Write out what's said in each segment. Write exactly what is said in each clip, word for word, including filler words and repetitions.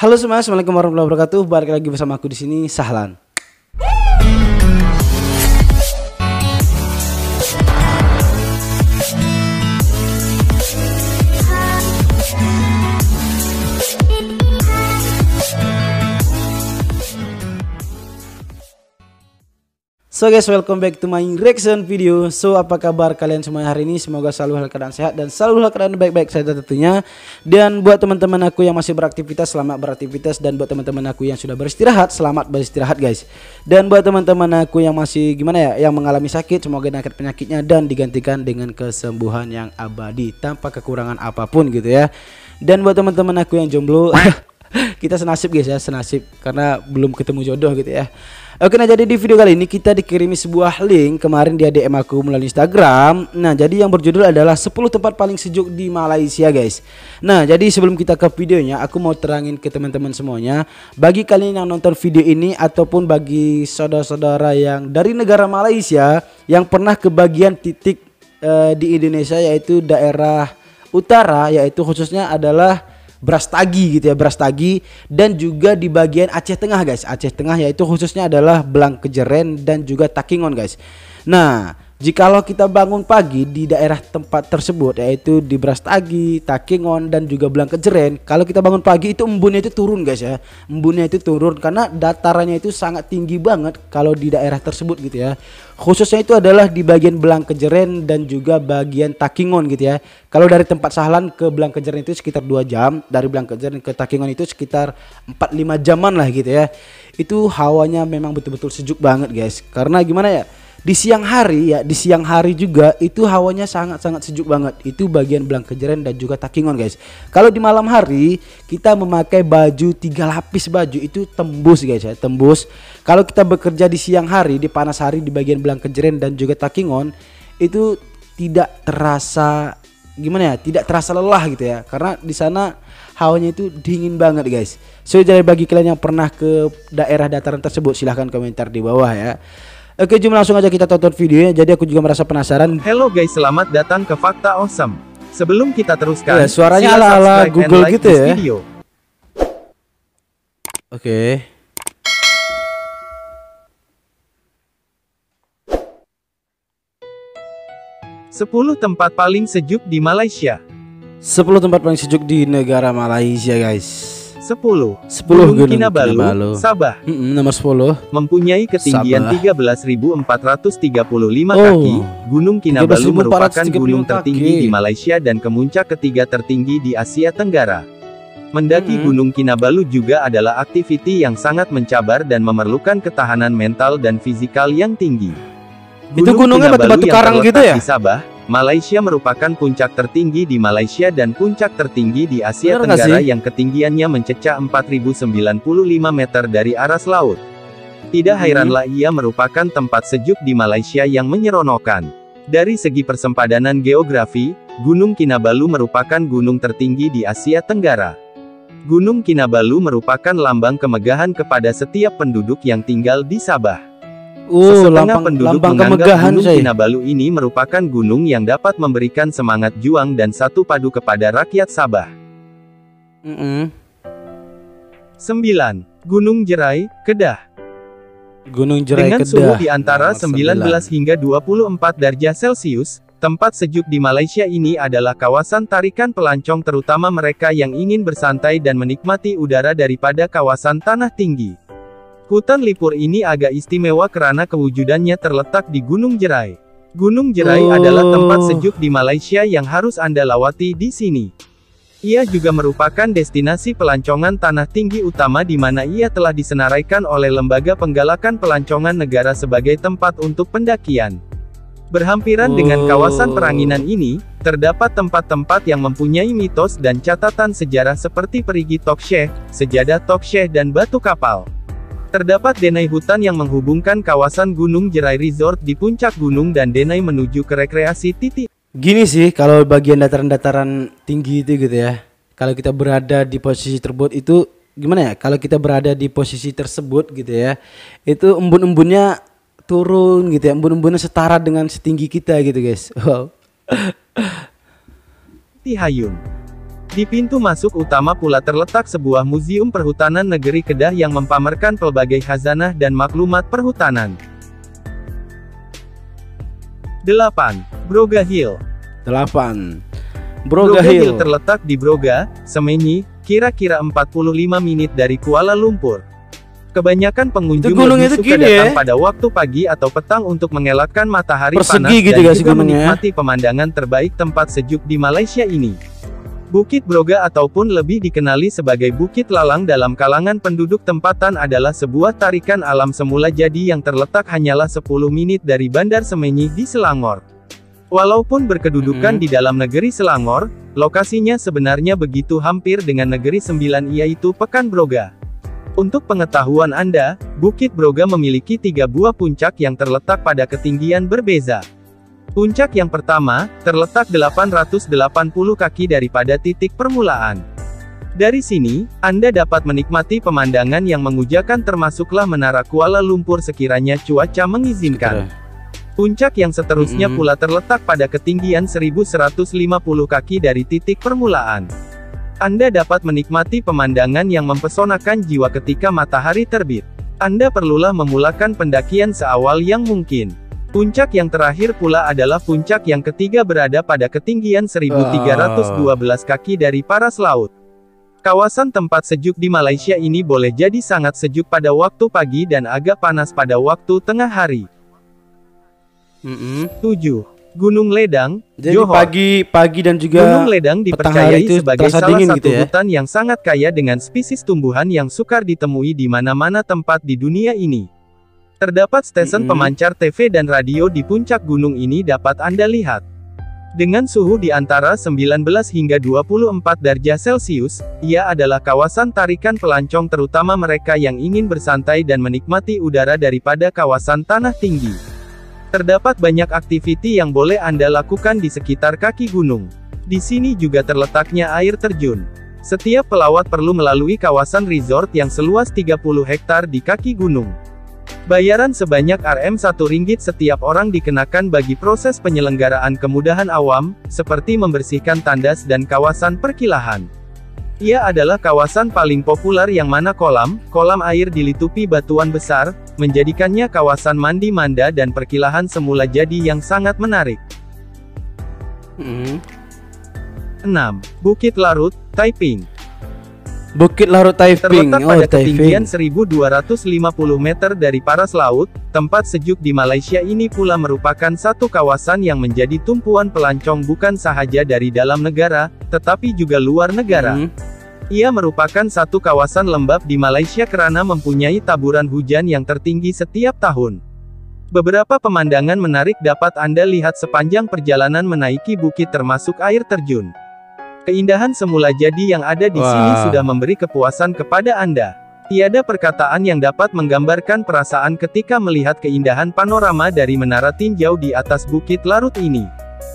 Halo semua, assalamualaikum warahmatullahi wabarakatuh. Balik lagi bersama aku di sini, Sahlan. So guys, welcome back to my reaction video. So apa kabar kalian semua hari ini? Semoga selalu dalam keadaan sehat dan selalu dalam keadaan baik-baik saja tentunya. Dan buat teman-teman aku yang masih beraktivitas, selamat beraktivitas. Dan buat teman-teman aku yang sudah beristirahat, selamat beristirahat guys. Dan buat teman-teman aku yang masih gimana ya, yang mengalami sakit, semoga diangkat penyakitnya dan digantikan dengan kesembuhan yang abadi tanpa kekurangan apapun gitu ya. Dan buat teman-teman aku yang jomblo, kita senasib guys ya, senasib karena belum ketemu jodoh gitu ya. Oke, nah jadi di video kali ini kita dikirimi sebuah link kemarin dia D M aku melalui Instagram. Nah jadi yang berjudul adalah sepuluh tempat paling sejuk di Malaysia guys. Nah jadi sebelum kita ke videonya, aku mau terangin ke teman-teman semuanya, bagi kalian yang nonton video ini ataupun bagi saudara-saudara yang dari negara Malaysia yang pernah ke bagian titik uh, di Indonesia, yaitu daerah utara, yaitu khususnya adalah Brastagi gitu ya, Brastagi, dan juga di bagian Aceh Tengah guys, Aceh Tengah yaitu khususnya adalah Blangkejeren dan juga Takingon guys. Nah jikalau kita bangun pagi di daerah tempat tersebut, yaitu di Brastagi, Takingon dan juga Blangkejeren, kalau kita bangun pagi itu embunnya itu turun guys ya, embunnya itu turun karena datarannya itu sangat tinggi banget kalau di daerah tersebut gitu ya. Khususnya itu adalah di bagian Blangkejeren dan juga bagian Takingon gitu ya. Kalau dari tempat Sahlan ke Blangkejeren itu sekitar dua jam, dari Blangkejeren ke Takingon itu sekitar empat lima jaman lah gitu ya. Itu hawanya memang betul-betul sejuk banget guys. Karena gimana ya, di siang hari ya, di siang hari juga itu hawanya sangat-sangat sejuk banget. Itu bagian Blangkejeren dan juga Takingon guys. Kalau di malam hari kita memakai baju tiga lapis baju itu tembus guys ya, tembus. Kalau kita bekerja di siang hari, di panas hari di bagian Blangkejeren dan juga Takingon itu tidak terasa gimana ya, tidak terasa lelah gitu ya. Karena di sana hawanya itu dingin banget guys. So jadi bagi kalian yang pernah ke daerah dataran tersebut, silahkan komentar di bawah ya. Oke, jom langsung aja kita tonton videonya. Jadi aku juga merasa penasaran. Hello guys, selamat datang ke Fakta Awesome. Sebelum kita teruskan, ya, suaranya ala-ala Google like gitu ya. Video. Oke. sepuluh tempat paling sejuk di Malaysia. sepuluh tempat paling sejuk di negara Malaysia guys. sepuluh. sepuluh Gunung Gunung Kinabalu, Kinabalu, Sabah. Mm-mm, nomor sepuluh. Mempunyai ketinggian Sabah. tiga belas ribu empat ratus tiga puluh lima Oh, kaki, Gunung Kinabalu merupakan gunung kaki. tertinggi di Malaysia dan kemuncak ketiga tertinggi di Asia Tenggara. Mendaki Mm-hmm. Gunung Kinabalu juga adalah aktiviti yang sangat mencabar dan memerlukan ketahanan mental dan fisikal yang tinggi. Itu gunungnya batu-batu karang gitu ya? Di Sabah, Malaysia merupakan puncak tertinggi di Malaysia dan puncak tertinggi di Asia Bener Tenggara yang ketinggiannya mencecah empat ribu sembilan puluh lima meter dari aras laut. Tidak heranlah ia merupakan tempat sejuk di Malaysia yang menyeronokkan. Dari segi persempadanan geografi, Gunung Kinabalu merupakan gunung tertinggi di Asia Tenggara. Gunung Kinabalu merupakan lambang kemegahan kepada setiap penduduk yang tinggal di Sabah. Oh, Sesetengah lambang, penduduk lambang menganggap kemegahan Gunung say. Kinabalu ini merupakan gunung yang dapat memberikan semangat juang dan satu padu kepada rakyat Sabah. Mm-mm. sembilan. Gunung Jerai, Kedah. Gunung Jerai Dengan Kedah. suhu di antara Nomor sembilan belas hingga dua puluh empat derajat Celcius, tempat sejuk di Malaysia ini adalah kawasan tarikan pelancong terutama mereka yang ingin bersantai dan menikmati udara daripada kawasan tanah tinggi. Hutan lipur ini agak istimewa karena kewujudannya terletak di Gunung Jerai. Gunung Jerai Oh. adalah tempat sejuk di Malaysia yang harus Anda lawati di sini. Ia juga merupakan destinasi pelancongan tanah tinggi utama di mana ia telah disenaraikan oleh Lembaga Penggalakan Pelancongan Negara sebagai tempat untuk pendakian. Berhampiran dengan kawasan peranginan ini, terdapat tempat-tempat yang mempunyai mitos dan catatan sejarah seperti Perigi Tok Syekh, Sejadah Tok Syekh dan Batu Kapal. Terdapat denai hutan yang menghubungkan kawasan Gunung Jerai Resort di puncak gunung dan denai menuju ke rekreasi titik. Gini sih, kalau bagian dataran-dataran tinggi itu gitu ya, kalau kita berada di posisi tersebut itu gimana ya, kalau kita berada di posisi tersebut gitu ya, itu embun-embunnya turun gitu ya, embun-embunnya setara dengan setinggi kita gitu guys. Wow. Tihayun. Di pintu masuk utama pula terletak sebuah museum perhutanan negeri Kedah yang mempamerkan pelbagai khazanah dan maklumat perhutanan. delapan. Broga Hill. delapan. Broga, Broga Hill. Hill terletak di Broga, Semenyi, kira-kira empat puluh lima menit dari Kuala Lumpur. Kebanyakan pengunjung lebih itu suka gini datang ya? pada waktu pagi atau petang untuk mengelakkan matahari Persegi panas gitu dan gak sih juga gunungnya? menikmati pemandangan terbaik tempat sejuk di Malaysia ini. Bukit Broga ataupun lebih dikenali sebagai Bukit Lalang dalam kalangan penduduk tempatan adalah sebuah tarikan alam semula jadi yang terletak hanyalah sepuluh menit dari Bandar Semenyi di Selangor. Walaupun berkedudukan Mm-hmm. di dalam negeri Selangor, lokasinya sebenarnya begitu hampir dengan negeri sembilan yaitu Pekan Broga. Untuk pengetahuan Anda, Bukit Broga memiliki tiga buah puncak yang terletak pada ketinggian berbeza. Puncak yang pertama, terletak delapan ratus delapan puluh kaki daripada titik permulaan. Dari sini, Anda dapat menikmati pemandangan yang mengujakan termasuklah Menara Kuala Lumpur sekiranya cuaca mengizinkan. Puncak yang seterusnya Mm-mm. pula terletak pada ketinggian seribu seratus lima puluh kaki dari titik permulaan. Anda dapat menikmati pemandangan yang mempesonakan jiwa ketika matahari terbit. Anda perlulah memulakan pendakian seawal yang mungkin. Puncak yang terakhir pula adalah puncak yang ketiga berada pada ketinggian seribu tiga ratus dua belas kaki dari paras laut. Kawasan tempat sejuk di Malaysia ini boleh jadi sangat sejuk pada waktu pagi dan agak panas pada waktu tengah hari. Mm-mm. tujuh. Gunung Ledang, Jadi Johor. pagi pagi dan juga Gunung Ledang petang hari dipercayai itu sebagai terasa salah dingin satu gitu ya? hutan yang sangat kaya dengan spesies tumbuhan yang sukar ditemui di mana-mana tempat di dunia ini. Terdapat stesen Mm-mm. pemancar T V dan radio di puncak gunung ini dapat Anda lihat. Dengan suhu di antara sembilan belas hingga dua puluh empat derajat Celcius, ia adalah kawasan tarikan pelancong terutama mereka yang ingin bersantai dan menikmati udara daripada kawasan tanah tinggi. Terdapat banyak aktiviti yang boleh Anda lakukan di sekitar kaki gunung. Di sini juga terletaknya air terjun. Setiap pelawat perlu melalui kawasan resort yang seluas tiga puluh hektar di kaki gunung. Bayaran sebanyak satu ringgit setiap orang dikenakan bagi proses penyelenggaraan kemudahan awam, seperti membersihkan tandas dan kawasan perkilahan. Ia adalah kawasan paling populer yang mana kolam, kolam air dilitupi batuan besar, menjadikannya kawasan mandi manda dan perkilahan semula jadi yang sangat menarik. Mm-mm. enam. Bukit Larut, Taiping. Bukit Larut Taiping. Terletak Oh, pada ketinggian Taiping. seribu dua ratus lima puluh meter dari paras laut, tempat sejuk di Malaysia ini pula merupakan satu kawasan yang menjadi tumpuan pelancong bukan sahaja dari dalam negara, tetapi juga luar negara. Mm. Ia merupakan satu kawasan lembab di Malaysia karena mempunyai taburan hujan yang tertinggi setiap tahun. Beberapa pemandangan menarik dapat Anda lihat sepanjang perjalanan menaiki bukit termasuk air terjun. Keindahan semula jadi yang ada di sini Wow. sudah memberi kepuasan kepada Anda. Tiada perkataan yang dapat menggambarkan perasaan ketika melihat keindahan panorama dari menara tinjau di atas Bukit Larut ini.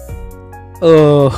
Oh.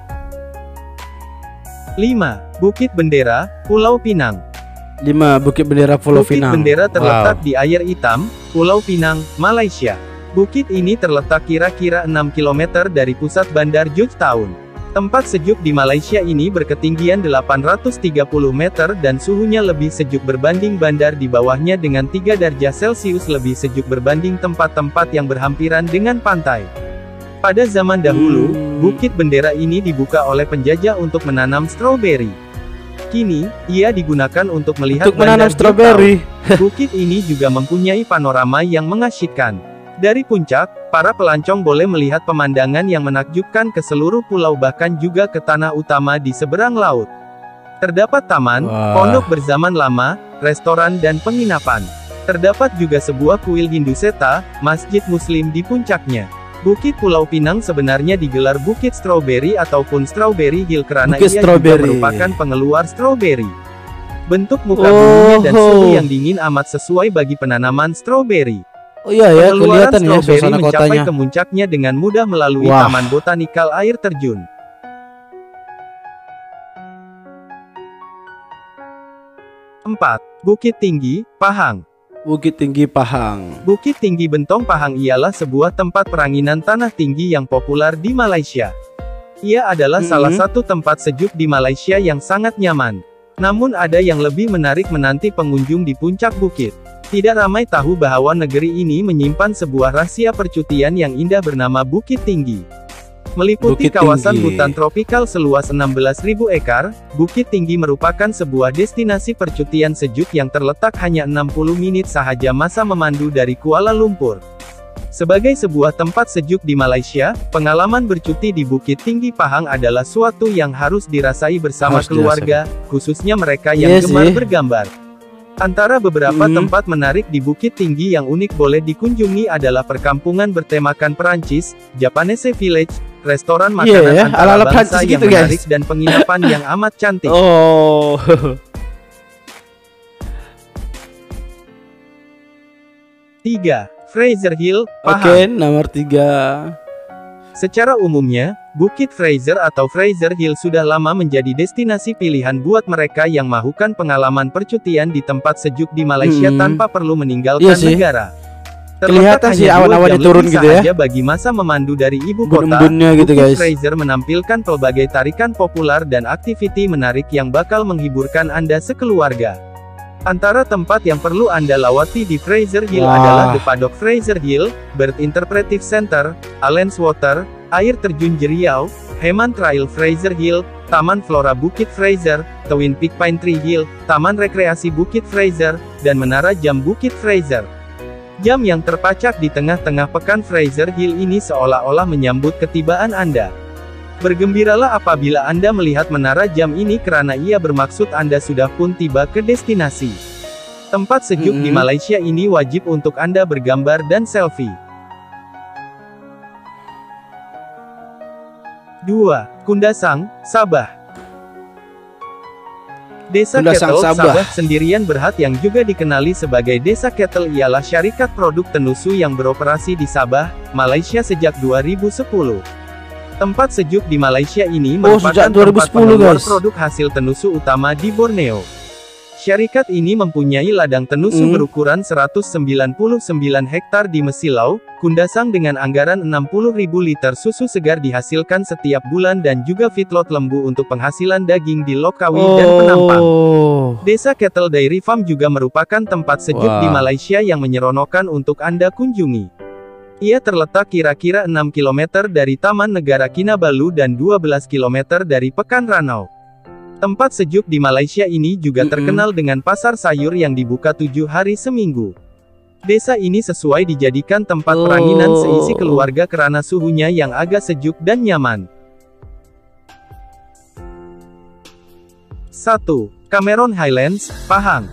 lima. Bukit Bendera, Pulau Pinang. lima. Bukit Bendera Pulau Bukit Pinang. Bendera terletak Wow. di Air Hitam, Pulau Pinang, Malaysia. Bukit ini terletak kira-kira enam kilometer dari pusat bandar Georgetown. Tempat sejuk di Malaysia ini berketinggian delapan ratus tiga puluh meter dan suhunya lebih sejuk berbanding bandar di bawahnya dengan tiga derajat Celcius lebih sejuk berbanding tempat-tempat yang berhampiran dengan pantai. Pada zaman dahulu, Hmm. Bukit Bendera ini dibuka oleh penjajah untuk menanam stroberi. Kini, ia digunakan untuk melihat Untuk menanam bandar stroberi. Georgetown. Bukit ini juga mempunyai panorama yang mengasyikkan. Dari puncak, para pelancong boleh melihat pemandangan yang menakjubkan ke seluruh pulau bahkan juga ke tanah utama di seberang laut. Terdapat taman, Wah. pondok berzaman lama, restoran dan penginapan. Terdapat juga sebuah kuil Hindu Seta, masjid muslim di puncaknya. Bukit Pulau Pinang sebenarnya digelar Bukit Strawberry ataupun Strawberry Hill karena Bukit ia Strawberry. juga merupakan pengeluar stroberi. Bentuk muka Oh. buminya dan suhu yang dingin amat sesuai bagi penanaman stroberi. Oh iya ya, Pengeluaran kelihatan ya stroberi suasana mencapai kotanya. ke muncaknya dengan mudah melalui Wah. taman botanikal air terjun. empat. Bukit Tinggi, Pahang. Bukit Tinggi Pahang. Bukit Tinggi Bentong Pahang ialah sebuah tempat peranginan tanah tinggi yang populer di Malaysia. Ia adalah Mm-hmm. salah satu tempat sejuk di Malaysia yang sangat nyaman. Namun ada yang lebih menarik menanti pengunjung di puncak bukit. Tidak ramai tahu bahwa negeri ini menyimpan sebuah rahasia percutian yang indah bernama Bukit Tinggi. Meliputi Bukit kawasan Tinggi. hutan tropikal seluas enam belas ribu ekar, Bukit Tinggi merupakan sebuah destinasi percutian sejuk yang terletak hanya enam puluh menit sahaja masa memandu dari Kuala Lumpur. Sebagai sebuah tempat sejuk di Malaysia, pengalaman bercuti di Bukit Tinggi Pahang adalah suatu yang harus dirasai bersama Harus keluarga, khususnya mereka yang Iya gemar sih. bergambar. Antara beberapa Hmm. tempat menarik di Bukit Tinggi yang unik boleh dikunjungi adalah perkampungan bertemakan Perancis, Japanese Village, restoran Iya makanan ya, antara ala-ala bangsa Prancis yang gitu, guys. menarik dan penginapan yang amat cantik. Oh. tiga. Fraser Hill, Oke, Pahang. nomor tiga. Secara umumnya, Bukit Fraser atau Fraser Hill sudah lama menjadi destinasi pilihan buat mereka yang mahukan pengalaman percutian di tempat sejuk di Malaysia Hmm. tanpa perlu meninggalkan Iya sih. negara. Kelihatan Terletak sih hanya dua awan-awannya jam turun lebih gitu ya. sahaja bagi masa memandu dari ibu kota. Embun-embunnya gitu, Bukit guys. Fraser menampilkan pelbagai tarikan populer dan aktiviti menarik yang bakal menghiburkan Anda sekeluarga. Antara tempat yang perlu Anda lawati di Fraser Hill Wah. adalah The Paddock Fraser Hill, Bird Interpretive Center, Allens Water, Air Terjun Jeriau, Heman Trail Fraser Hill, Taman Flora Bukit Fraser, Twin Peak Pine Tree Hill, Taman Rekreasi Bukit Fraser, dan Menara Jam Bukit Fraser. Jam yang terpacak di tengah-tengah pekan Fraser Hill ini seolah-olah menyambut ketibaan Anda. Bergembiralah apabila Anda melihat menara jam ini karena ia bermaksud Anda sudah pun tiba ke destinasi. Tempat sejuk di Mm-mm. Malaysia ini wajib untuk Anda bergambar dan selfie. dua. Kundasang, Sabah. Desa Kundasang, Kettle, Sabah. Sabah sendirian berhad yang juga dikenali sebagai Desa Kettle ialah syarikat produk tenusu yang beroperasi di Sabah, Malaysia sejak dua ribu sepuluh. Tempat sejuk di Malaysia ini Oh, merupakan sejak dua ribu tempat sepuluh, pengeluar guys. produk hasil tenusu utama di Borneo. Syarikat ini mempunyai ladang tenusu Hmm. berukuran seratus sembilan puluh sembilan hektar di Mesilau, Kundasang dengan anggaran enam puluh ribu liter susu segar dihasilkan setiap bulan dan juga feedlot lembu untuk penghasilan daging di Lokawi dan Penampang. Oh. Desa Kettle Dairy Farm juga merupakan tempat sejuk di Wah. Malaysia yang menyeronokkan untuk Anda kunjungi. Ia terletak kira-kira enam kilometer dari Taman Negara Kinabalu dan dua belas kilometer dari Pekan Ranau. Tempat sejuk di Malaysia ini juga Mm-mm. terkenal dengan pasar sayur yang dibuka tujuh hari seminggu. Desa ini sesuai dijadikan tempat Oh. peranginan seisi keluarga karena suhunya yang agak sejuk dan nyaman. satu. Cameron Highlands, Pahang.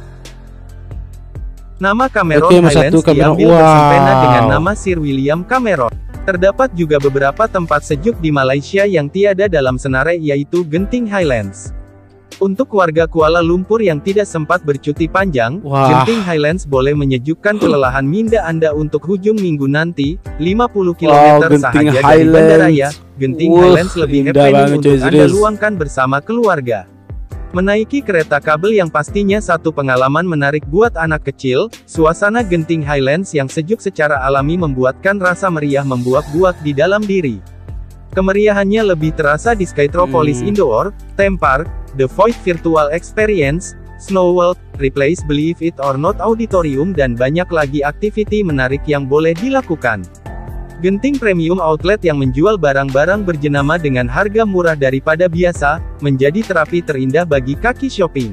Nama Cameron Oke, Mas Highlands satu, Cameron. diambil bersempena Wow. dengan nama Sir William Cameron. Terdapat juga beberapa tempat sejuk di Malaysia yang tiada dalam senarai yaitu Genting Highlands. Untuk warga Kuala Lumpur yang tidak sempat bercuti panjang, Wah. Genting Highlands boleh menyejukkan kelelahan minda Anda untuk hujung minggu nanti, lima puluh Wow, kilometer Genting sahaja dari Highlands. bandaraya. Genting Wuh, Highlands lebih indah happening banget, untuk coy, Anda serius. luangkan bersama keluarga. Menaiki kereta kabel yang pastinya satu pengalaman menarik buat anak kecil, suasana Genting Highlands yang sejuk secara alami membuatkan rasa meriah membuak-buak di dalam diri. Kemeriahannya lebih terasa di Skytropolis Hmm. Indoor, Theme Park, The Void Virtual Experience, Snow World, Replace Believe It or Not Auditorium dan banyak lagi aktiviti menarik yang boleh dilakukan. Genting Premium Outlet yang menjual barang-barang berjenama dengan harga murah daripada biasa, menjadi terapi terindah bagi kaki shopping.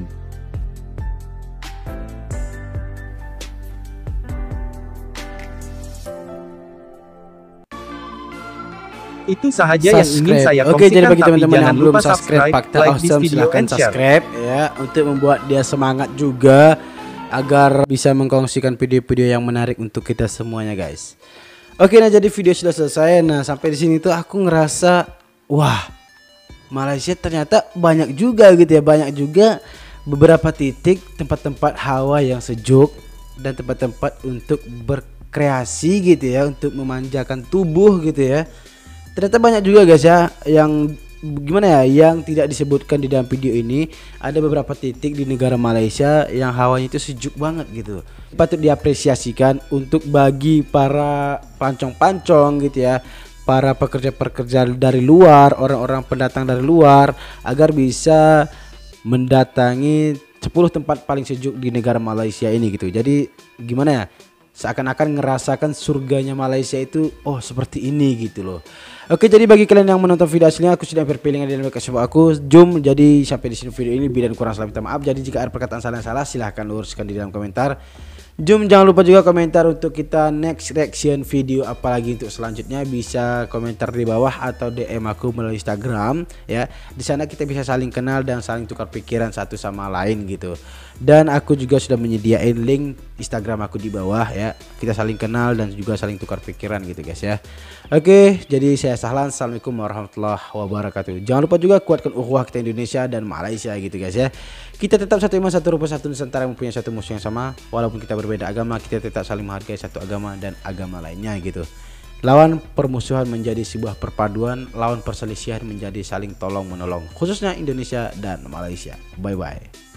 Itu sahaja yang ingin saya Oke, jadi kongsikan, bagi tapi teman-teman jangan yang belum lupa subscribe, subscribe, Fakta like this Awesome, video silahkan and share. subscribe ya, untuk membuat dia semangat juga agar bisa mengkongsikan video-video yang menarik untuk kita semuanya, guys. Oke, nah jadi video sudah selesai. Nah, sampai di sini tuh aku ngerasa wah, Malaysia ternyata banyak juga gitu ya, banyak juga beberapa titik tempat-tempat hawa yang sejuk dan tempat-tempat untuk berkreasi gitu ya, untuk memanjakan tubuh gitu ya. Ternyata banyak juga guys ya yang gimana ya, yang tidak disebutkan di dalam video ini. Ada beberapa titik di negara Malaysia yang hawanya itu sejuk banget gitu. Patut diapresiasikan untuk bagi para pancong-pancong gitu ya, para pekerja-pekerja dari luar, orang-orang pendatang dari luar agar bisa mendatangi sepuluh tempat paling sejuk di negara Malaysia ini gitu. Jadi gimana ya? Seakan-akan ngerasakan surganya Malaysia itu oh seperti ini gitu loh. Oke, jadi bagi kalian yang menonton video aslinya, aku sudah berpiling dan kasih aku Zoom. Jadi sampai di sini video ini, bila kurang salah minta maaf. Jadi jika ada perkataan salah yang salah silahkan luruskan di dalam komentar. Zoom, jangan lupa juga komentar untuk kita next reaction video apalagi untuk selanjutnya. Bisa komentar di bawah atau D M aku melalui Instagram ya. Di sana kita bisa saling kenal dan saling tukar pikiran satu sama lain gitu. Dan aku juga sudah menyediain link Instagram aku di bawah ya. Kita saling kenal dan juga saling tukar pikiran gitu guys ya. Oke, jadi saya Sahlan. Assalamualaikum warahmatullahi wabarakatuh. Jangan lupa juga kuatkan ukhuwah kita Indonesia dan Malaysia gitu guys ya. Kita tetap satu iman, satu rupa, satu nusantara, mempunyai satu musuh yang sama. Walaupun kita berbeda agama, kita tetap saling menghargai satu agama dan agama lainnya gitu. Lawan permusuhan menjadi sebuah perpaduan, lawan perselisihan menjadi saling tolong menolong, khususnya Indonesia dan Malaysia. Bye bye.